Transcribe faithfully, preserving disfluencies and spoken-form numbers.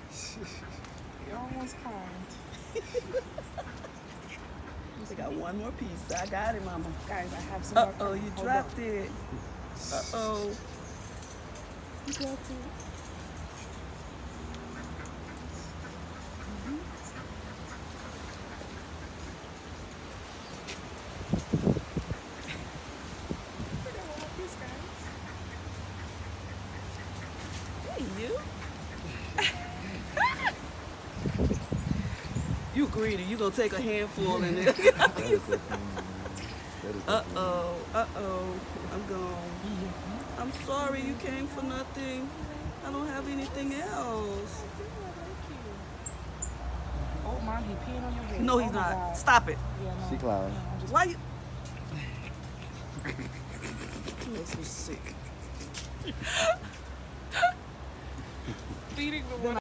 You're almost kind. We got one more piece. I got it, Mama. Guys, I have some Uh more. oh, you Hold dropped on. it. Uh oh. You dropped it. Hey, you. You greedy. You gonna take a handful and then. Uh oh. Uh oh. I'm gone. I'm sorry you came for nothing. I don't have anything else. Oh, Mom, he peeing on your head. No, he's Oh, my not. God. Stop it. Yeah, no. She clowning. No, I'm just- Why you? You're so sick. Feeding the one.